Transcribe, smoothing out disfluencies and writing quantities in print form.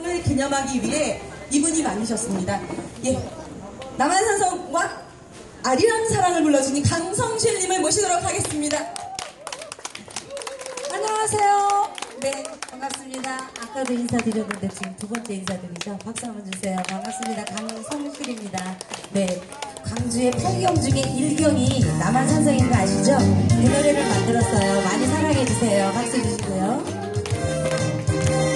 것을 기념하기 위해 이분이 많으셨습니다. 예, 남한산성과 아리랑 사랑을 불러주니 강성실님을 모시도록 하겠습니다. 안녕하세요. 네, 반갑습니다. 아까도 인사드렸는데 지금 두 번째 인사드리죠. 박수 한번 주세요. 반갑습니다. 강성실입니다. 네, 광주의 8경 중에 1경이 남한산성인 거 아시죠? 그 노래를 만들었어요. 많이 사랑해주세요. 박수 주시고요.